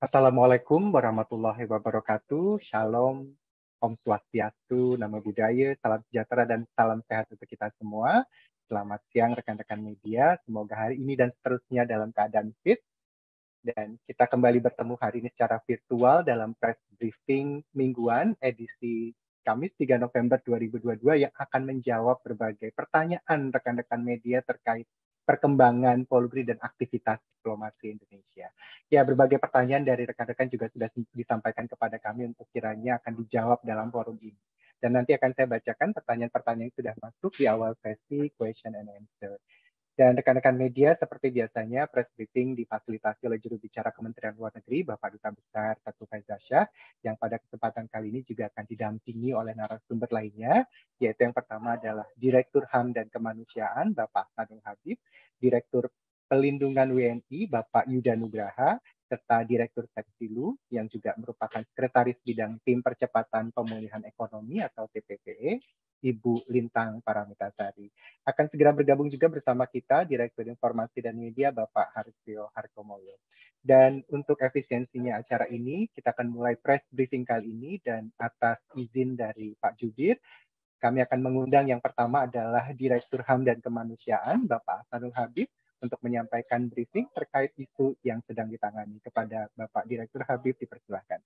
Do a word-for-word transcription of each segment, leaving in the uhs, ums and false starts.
Assalamualaikum warahmatullahi wabarakatuh. Shalom, Om Swastiastu, Namo Buddhaya, salam sejahtera dan salam sehat untuk kita semua. Selamat siang rekan-rekan media. Semoga hari ini dan seterusnya dalam keadaan fit. Dan kita kembali bertemu hari ini secara virtual dalam press briefing mingguan edisi Kamis tiga November dua ribu dua puluh dua yang akan menjawab berbagai pertanyaan rekan-rekan media terkait perkembangan Polri dan aktivitas diplomasi Indonesia. Ya, berbagai pertanyaan dari rekan-rekan juga sudah disampaikan kepada kami untuk kiranya akan dijawab dalam forum ini. Dan nanti akan saya bacakan pertanyaan-pertanyaan yang sudah masuk di awal sesi question and answer. Dan rekan-rekan media seperti biasanya press briefing difasilitasi oleh juru bicara Kementerian Luar Negeri Bapak Duta Besar Tatu Faizazsyah yang pada kesempatan kali ini juga akan didampingi oleh narasumber lainnya, yaitu yang pertama adalah Direktur H A M dan Kemanusiaan Bapak Hasanul Habib, Direktur Pelindungan W N I Bapak Yuda Nugraha, serta Direktur Seksilu yang juga merupakan Sekretaris Bidang Tim Percepatan Pemulihan Ekonomi atau T P P E, Ibu Lintang Paramitasari. Akan segera bergabung juga bersama kita Direktur Informasi dan Media Bapak Haristio Harkomoyo. Dan untuk efisiensinya acara ini, kita akan mulai press briefing kali ini dan atas izin dari Pak Jubir, kami akan mengundang yang pertama adalah Direktur H A M dan Kemanusiaan Bapak Hasanul Habib untuk menyampaikan briefing terkait isu yang sedang ditangani. Kepada Bapak Direktur Habib, dipersilahkan.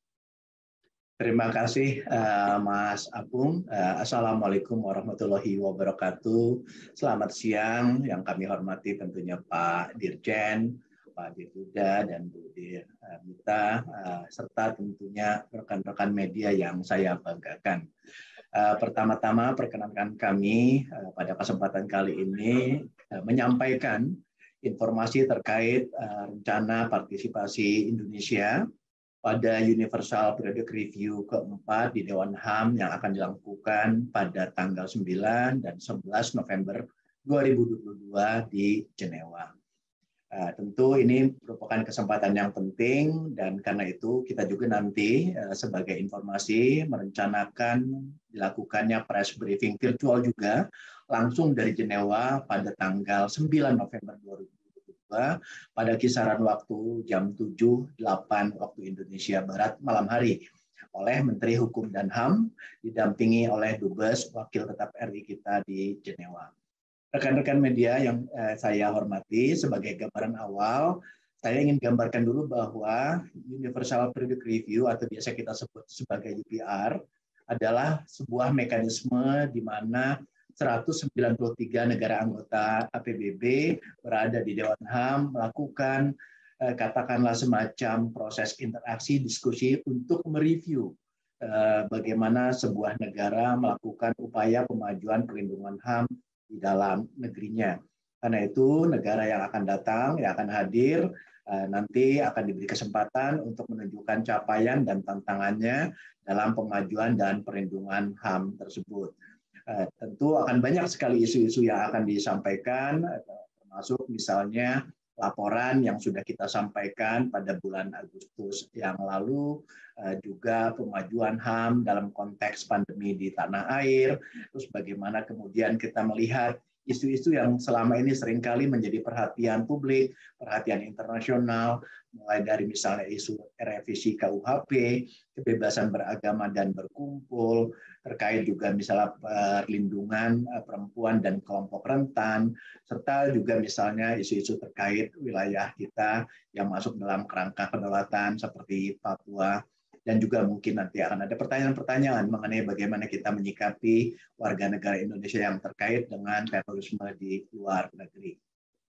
Terima kasih uh, Mas Agung. Uh, Assalamualaikum warahmatullahi wabarakatuh. Selamat siang yang kami hormati tentunya Pak Dirjen, Pak Dirjuda, dan Bu Dirmita, uh, serta tentunya rekan-rekan media yang saya banggakan. Uh, Pertama-tama perkenankan kami uh, pada kesempatan kali ini uh, menyampaikan informasi terkait uh, rencana partisipasi Indonesia pada Universal Periodic Review keempat di Dewan H A M yang akan dilakukan pada tanggal sembilan dan sebelas November dua ribu dua puluh dua di Jenewa. Uh, tentu ini merupakan kesempatan yang penting dan karena itu kita juga nanti uh, sebagai informasi merencanakan dilakukannya press briefing virtual juga langsung dari Jenewa pada tanggal sembilan November dua ribu dua puluh dua pada kisaran waktu jam tujuh delapan waktu Indonesia Barat malam hari oleh Menteri Hukum dan H A M didampingi oleh Dubes Wakil Tetap R I kita di Jenewa. Rekan-rekan media yang eh, saya hormati, sebagai gambaran awal, saya ingin gambarkan dulu bahwa Universal Periodic Review atau biasa kita sebut sebagai U P R adalah sebuah mekanisme di mana seratus sembilan puluh tiga negara anggota A P B B berada di Dewan H A M melakukan eh, katakanlah semacam proses interaksi diskusi untuk mereview eh, bagaimana sebuah negara melakukan upaya pemajuan perlindungan H A M di dalam negerinya. Karena itu negara yang akan datang, yang akan hadir, eh, nanti akan diberi kesempatan untuk menunjukkan capaian dan tantangannya dalam pemajuan dan perlindungan H A M tersebut. Uh, tentu akan banyak sekali isu-isu yang akan disampaikan, termasuk misalnya laporan yang sudah kita sampaikan pada bulan Agustus yang lalu, uh, juga pemajuan H A M dalam konteks pandemi di tanah air, terus bagaimana kemudian kita melihat isu-isu yang selama ini seringkali menjadi perhatian publik, perhatian internasional, mulai dari misalnya isu revisi K U H P, kebebasan beragama dan berkumpul, terkait juga misalnya perlindungan perempuan dan kelompok rentan, serta juga misalnya isu-isu terkait wilayah kita yang masuk dalam kerangka kedaulatan seperti Papua, dan juga mungkin nanti akan ada pertanyaan-pertanyaan mengenai bagaimana kita menyikapi warga negara Indonesia yang terkait dengan terorisme di luar negeri.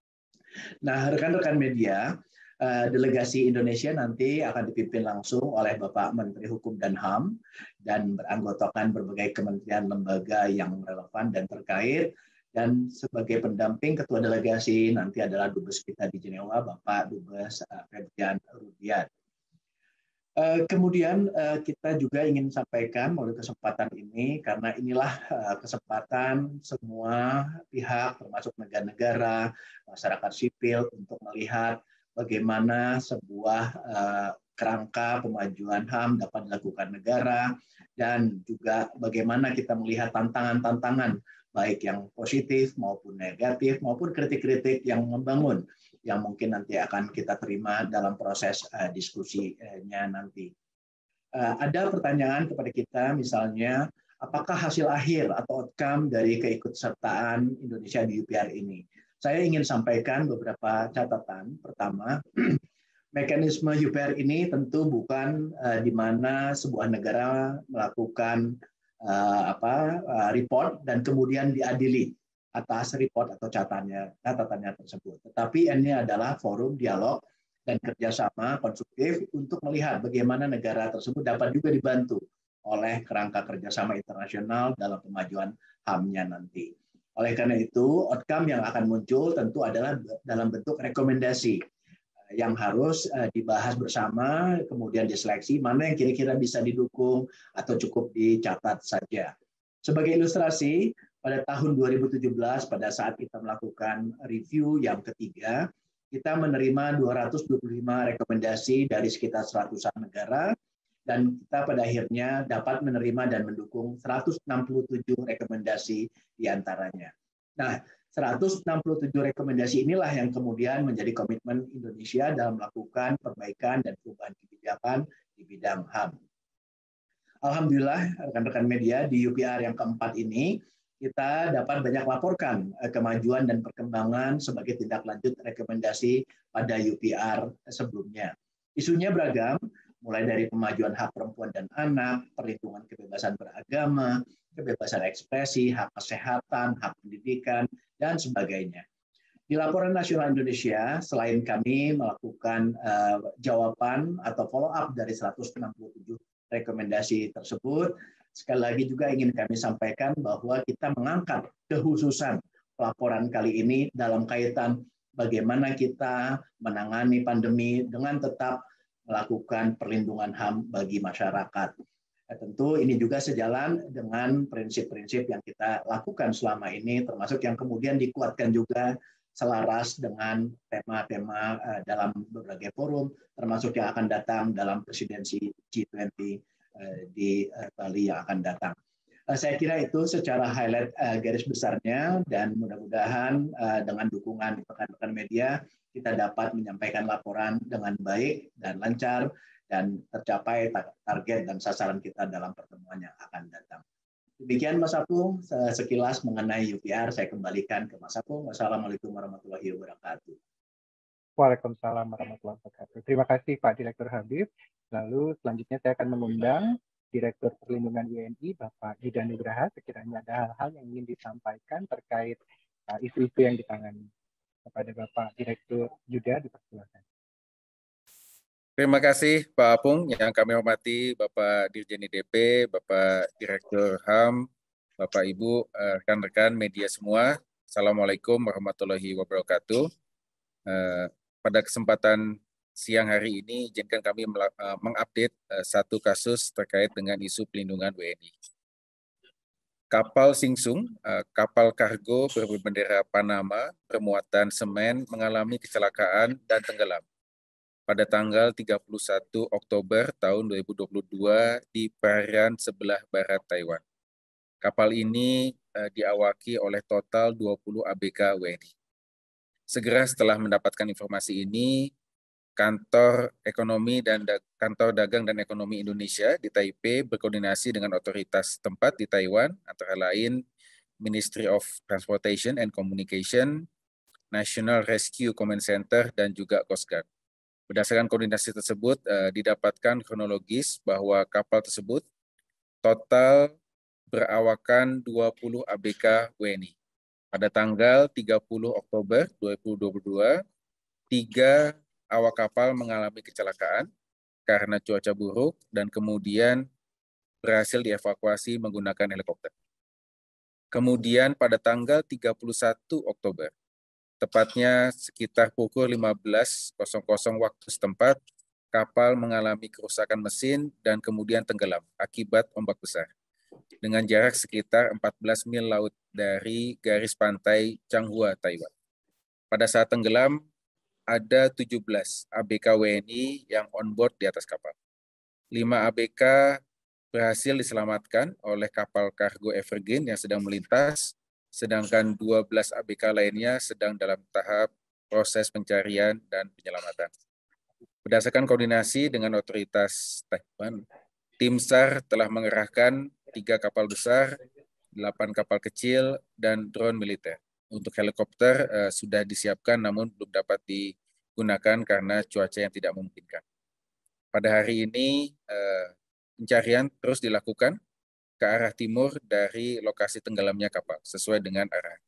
Nah, rekan-rekan media, delegasi Indonesia nanti akan dipimpin langsung oleh Bapak Menteri Hukum dan H A M dan beranggotakan berbagai kementerian lembaga yang relevan dan terkait, dan sebagai pendamping ketua delegasi nanti adalah Dubes kita di Jenewa, Bapak Dubes Ferdian Rudiat. Kemudian kita juga ingin sampaikan melalui kesempatan ini, karena inilah kesempatan semua pihak termasuk negara-negara, masyarakat sipil untuk melihat bagaimana sebuah kerangka pemajuan H A M dapat dilakukan negara, dan juga bagaimana kita melihat tantangan-tantangan baik yang positif maupun negatif maupun kritik-kritik yang membangun yang mungkin nanti akan kita terima dalam proses uh, diskusinya nanti. Uh, ada pertanyaan kepada kita, misalnya, apakah hasil akhir atau outcome dari keikutsertaan Indonesia di U P R ini? Saya ingin sampaikan beberapa catatan. Pertama, mekanisme U P R ini tentu bukan uh, di mana sebuah negara melakukan uh, apa uh, report dan kemudian diadili atas report atau catatannya catatannya tersebut. Tetapi ini adalah forum dialog dan kerjasama konstruktif untuk melihat bagaimana negara tersebut dapat juga dibantu oleh kerangka kerjasama internasional dalam pemajuan H A M-nya nanti. Oleh karena itu, outcome yang akan muncul tentu adalah dalam bentuk rekomendasi yang harus dibahas bersama, kemudian diseleksi mana yang kira-kira bisa didukung atau cukup dicatat saja. Sebagai ilustrasi, pada tahun dua ribu tujuh belas, pada saat kita melakukan review yang ketiga, kita menerima dua ratus dua puluh lima rekomendasi dari sekitar seratusan negara, dan kita pada akhirnya dapat menerima dan mendukung seratus enam puluh tujuh rekomendasi diantaranya. Nah, seratus enam puluh tujuh rekomendasi inilah yang kemudian menjadi komitmen Indonesia dalam melakukan perbaikan dan perubahan kebijakan di bidang H A M. Alhamdulillah, rekan-rekan media, di U P R yang keempat ini, kita dapat banyak laporkan kemajuan dan perkembangan sebagai tindak lanjut rekomendasi pada U P R sebelumnya. Isunya beragam, mulai dari pemajuan hak perempuan dan anak, perlindungan kebebasan beragama, kebebasan ekspresi, hak kesehatan, hak pendidikan, dan sebagainya. Di Laporan Nasional Indonesia, selain kami melakukan uh, jawaban atau follow-up dari seratus enam puluh tujuh rekomendasi tersebut, sekali lagi juga ingin kami sampaikan bahwa kita mengangkat kekhususan laporan kali ini dalam kaitan bagaimana kita menangani pandemi dengan tetap melakukan perlindungan H A M bagi masyarakat. Nah, tentu ini juga sejalan dengan prinsip-prinsip yang kita lakukan selama ini, termasuk yang kemudian dikuatkan juga selaras dengan tema-tema dalam berbagai forum, termasuk yang akan datang dalam presidensi G dua puluh di Bali yang akan datang. Saya kira itu secara highlight garis besarnya, dan mudah-mudahan dengan dukungan rekan-rekan media kita dapat menyampaikan laporan dengan baik dan lancar dan tercapai target dan sasaran kita dalam pertemuan yang akan datang. Demikian Mas Apung, sekilas mengenai U P R, saya kembalikan ke Mas Apung. Wassalamualaikum warahmatullahi wabarakatuh. Waalaikumsalam warahmatullahi wabarakatuh. Terima kasih Pak Direktur Habib. Lalu selanjutnya saya akan mengundang Direktur Perlindungan W N I, Bapak Yuda Nugraha, sekiranya ada hal-hal yang ingin disampaikan terkait isu-isu uh, yang ditangani. Kepada Bapak Direktur Yuda, dipersilakan. Terima kasih Pak Apung, yang kami hormati Bapak Dirjen I D P, Bapak Direktur H A M, Bapak Ibu, rekan-rekan media semua. Assalamualaikum warahmatullahi wabarakatuh. Pada kesempatan siang hari ini, izinkan kami mengupdate satu kasus terkait dengan isu pelindungan W N I. Kapal Singsung, kapal kargo berbendera Panama bermuatan semen mengalami kecelakaan dan tenggelam pada tanggal tiga puluh satu Oktober tahun dua ribu dua puluh dua di perairan sebelah barat Taiwan. Kapal ini uh, diawaki oleh total dua puluh A B K W N I. Segera setelah mendapatkan informasi ini, Kantor Ekonomi dan Kantor Dagang dan Ekonomi Indonesia di Taipei berkoordinasi dengan otoritas tempat di Taiwan, antara lain Ministry of Transportation and Communication, National Rescue Command Center, dan juga Coast Guard. Berdasarkan koordinasi tersebut, eh, didapatkan kronologis bahwa kapal tersebut total berawakan dua puluh A B K W N I. Pada tanggal tiga puluh Oktober dua ribu dua puluh dua, tiga awak kapal mengalami kecelakaan karena cuaca buruk dan kemudian berhasil dievakuasi menggunakan helikopter. Kemudian pada tanggal tiga puluh satu Oktober, tepatnya sekitar pukul lima belas waktu setempat, kapal mengalami kerusakan mesin dan kemudian tenggelam akibat ombak besar. Dengan jarak sekitar empat belas mil laut dari garis pantai Changhua, Taiwan. Pada saat tenggelam, ada tujuh belas A B K W N I yang on board di atas kapal. lima A B K berhasil diselamatkan oleh kapal kargo Evergreen yang sedang melintas, sedangkan dua belas A B K lainnya sedang dalam tahap proses pencarian dan penyelamatan. Berdasarkan koordinasi dengan otoritas Taiwan, tim SAR telah mengerahkan tiga kapal besar, delapan kapal kecil, dan drone militer. Untuk helikopter uh, sudah disiapkan namun belum dapat digunakan karena cuaca yang tidak memungkinkan. Pada hari ini uh, pencarian terus dilakukan ke arah timur dari lokasi tenggelamnya kapal sesuai dengan arahan.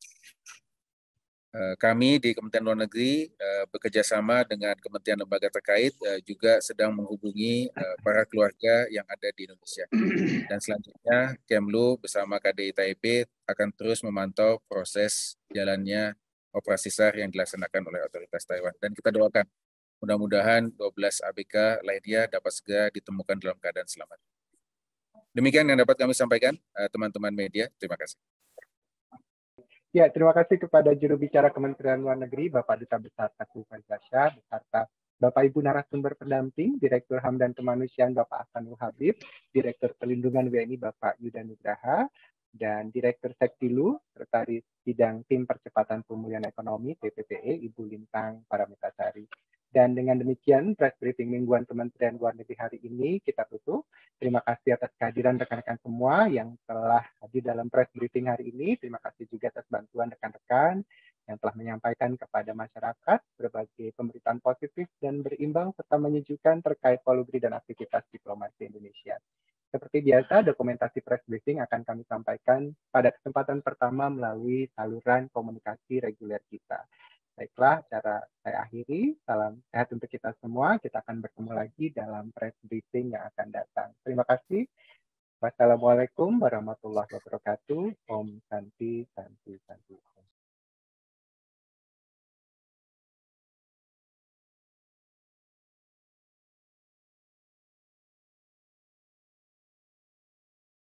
Kami di Kementerian Luar Negeri bekerja sama dengan kementerian lembaga terkait juga sedang menghubungi para keluarga yang ada di Indonesia. Dan selanjutnya Kemlu bersama K D I Taipei akan terus memantau proses jalannya operasi SAR yang dilaksanakan oleh otoritas Taiwan. Dan kita doakan mudah-mudahan dua belas A B K lainnya dapat segera ditemukan dalam keadaan selamat. Demikian yang dapat kami sampaikan, teman-teman media. Terima kasih. Ya, terima kasih kepada juru bicara Kementerian Luar Negeri, Bapak Duta Besar Teguh Faizasyah, beserta Bapak Ibu narasumber pendamping, Direktur H A M dan Kemanusiaan Bapak Ahsanul Habib, Direktur Perlindungan W N I Bapak Yuda Nugraha, dan Direktur Sektilu, Sekretaris Bidang Tim Percepatan Pemulihan Ekonomi T P P E, Ibu Lintang Parametasari. Dan dengan demikian, press briefing mingguan Kementerian Luar Negeri hari ini kita tutup. Terima kasih atas kehadiran rekan-rekan semua yang telah hadir dalam press briefing hari ini. Terima kasih juga atas bantuan rekan-rekan yang telah menyampaikan kepada masyarakat berbagai pemberitaan positif dan berimbang serta menyejukkan terkait polugri dan aktivitas diplomasi Indonesia. Seperti biasa, dokumentasi press briefing akan kami sampaikan pada kesempatan pertama melalui saluran komunikasi reguler kita. Baiklah, cara saya akhiri. Salam sehat untuk kita semua. Kita akan bertemu lagi dalam press briefing yang akan datang. Terima kasih. Wassalamualaikum warahmatullahi wabarakatuh. Om Santi, Santi, Santi.